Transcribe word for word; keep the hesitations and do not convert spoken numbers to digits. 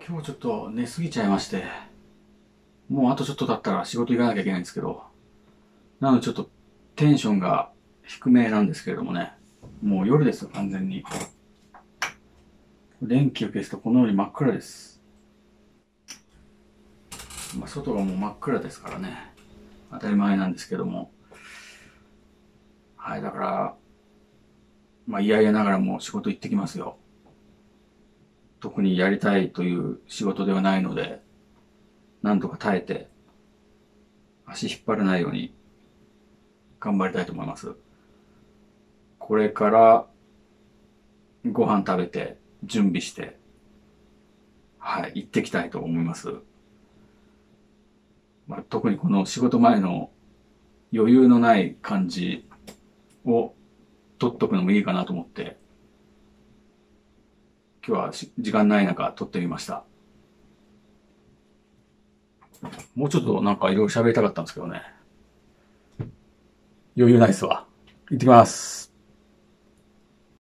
今日ちょっと寝すぎちゃいまして、もうあとちょっと経ったら仕事行かなきゃいけないんですけど、なのでちょっとテンションが低めなんですけれどもね、もう夜ですよ、完全に。電気を消すとこのように真っ暗です。まあ、外がもう真っ暗ですからね、当たり前なんですけども。はい、だから、まあ嫌々ながらも仕事行ってきますよ。特にやりたいという仕事ではないので、なんとか耐えて、足引っ張らないように頑張りたいと思います。これからご飯食べて、準備して、はい、行ってきたいと思います。まあ、特にこの仕事前の余裕のない感じを取っとくのもいいかなと思って、今日は時間ない中撮ってみました。もうちょっとなんかいろいろ喋りたかったんですけどね。余裕ないっすわ。行ってきます。